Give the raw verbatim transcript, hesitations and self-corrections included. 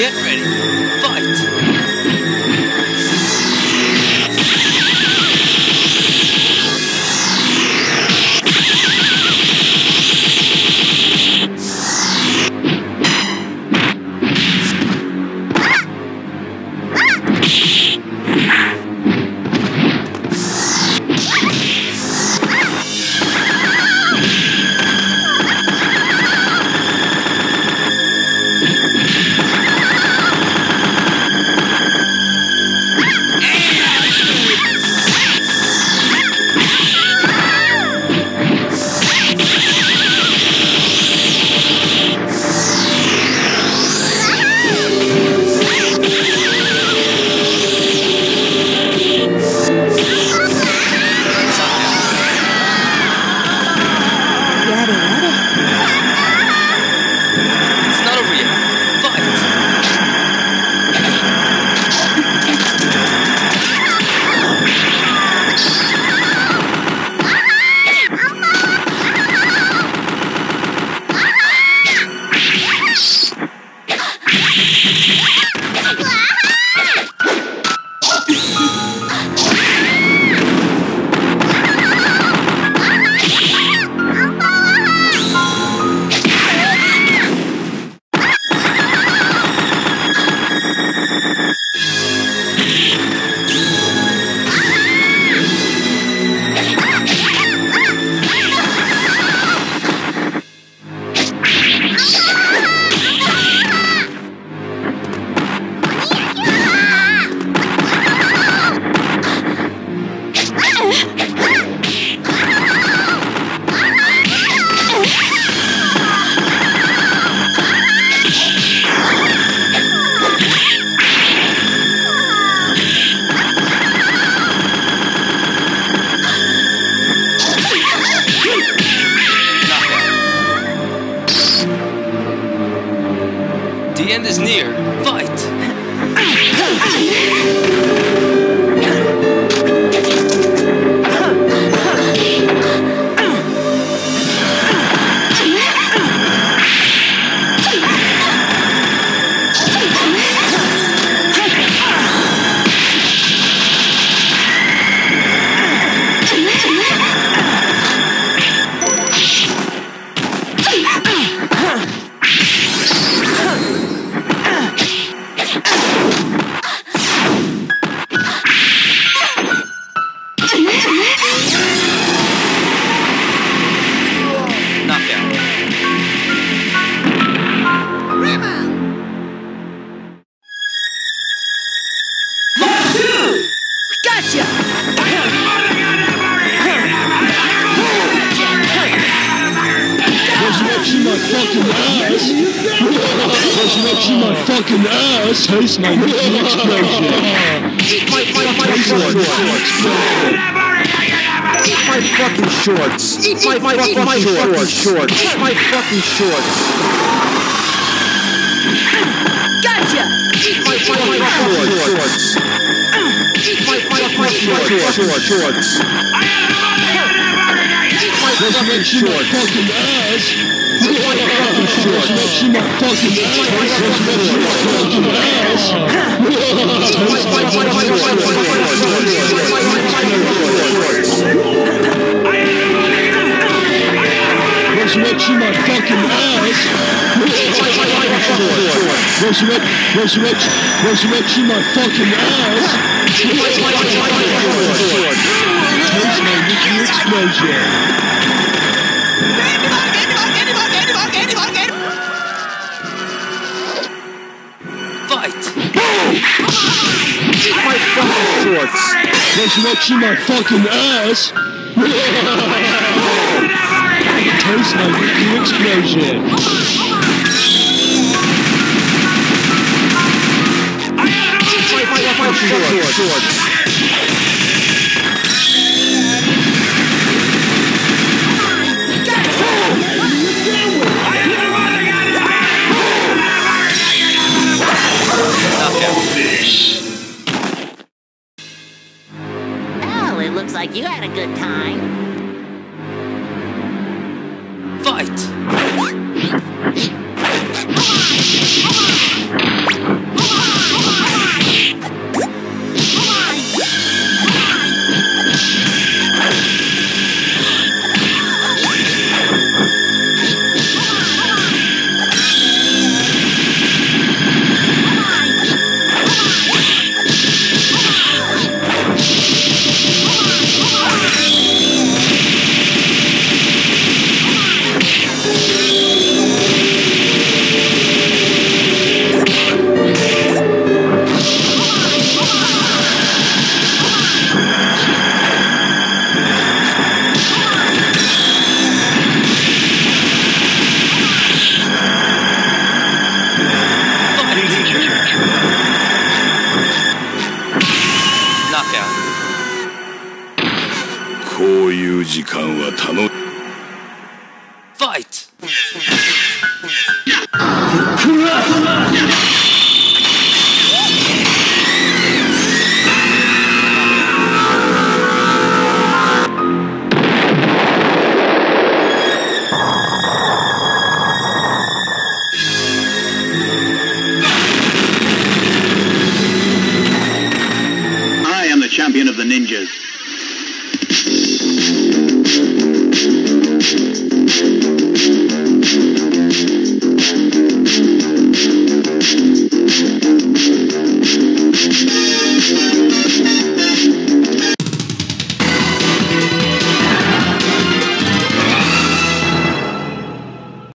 Get ready. Fight! The end is near. Fight! Taste my nuclear explosion. Eat my, my, my shorts. Eat my fucking shorts. Eat my, my, my, my fucking shorts. Eat my fucking shorts. Gotcha! Eat my, my, my shorts. Eat my, my, my shorts. Shorts. Eat my fucking shorts. Fucking ass. Eat my fucking shorts. Makes you my fucking ass. Makes you my fucking ass. Resurrection my fucking ass. Resurrect, resurrection, resurrection my fucking ass. Taste my nuclear explosion. Eat my fucking shorts. Resurrection my fucking ass. Taste my nuclear explosion. Eat my fucking shorts. Well, it looks like you had a good time. Fight! こういう時間は楽 Fight! I am the champion of the ninjas.